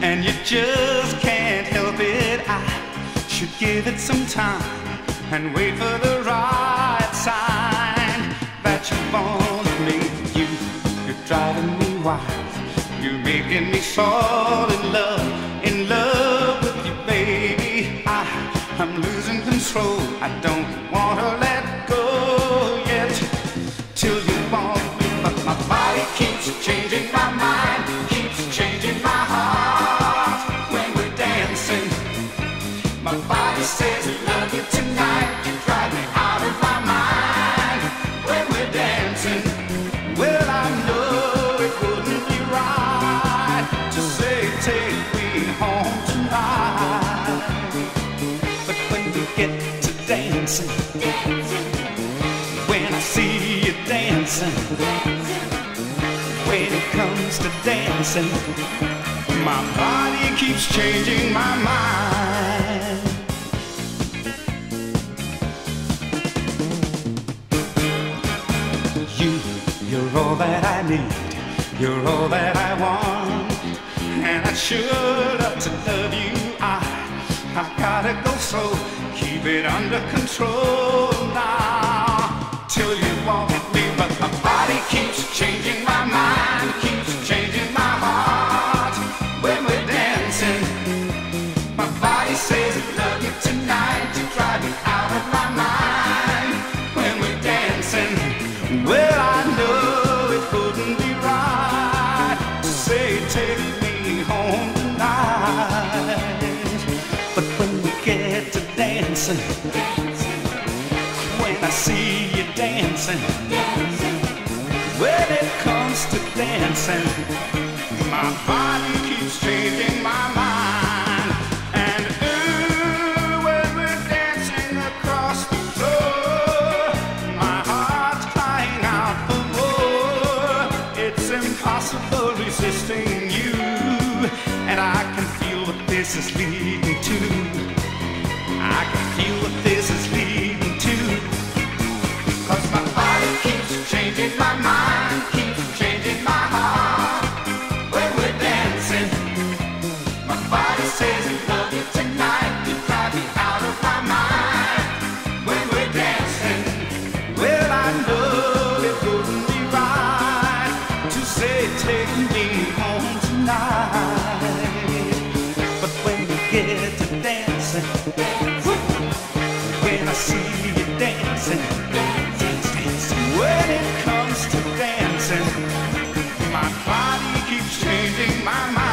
and you just can't help it. I should give it some time and wait for the right sign that you want me. You're driving me wild. You're making me fall in love with you, baby. I'm losing control. I don't want to let go yet till you want me, but my body keeps changing, my mind keeps changing, my heart when we're dancing. My body says I love you tonight. You drive me out of my mind when we're dancing. Well, I know it wouldn't be right to say take me home tonight, but when we get to dancing, when I see you dancing, when it comes to dancing, my body keeps changing my mind. You're all that I need, you're all that I want, and I'd sure love to love you. I've gotta go slow, keep it under control now, till you want me, but my body keeps changing, my mind keeps changing, my heart when we're dancing. My body says I love you tonight. You drive me out of my mind when we're dancing. Well, I know it wouldn't be right to say take me home tonight, but when we get to dancing, when I see you dancing, when it comes to dancing, my body keeps changing my mind. And ooh, when we're dancing across the floor, my heart's crying out for more. It's impossible resisting you, and I can feel what this is leading to. I can feel what this is leading to, 'cause my body keeps changing, my mind keeps changing, my heart when we're dancing. My body says I love you tonight. You drive me out of my mind when we're dancing. Well, I know it wouldn't be right to say take me home tonight, but when we get to dancing, when I see you dancing, when it comes to dancing, my body keeps changing, my mind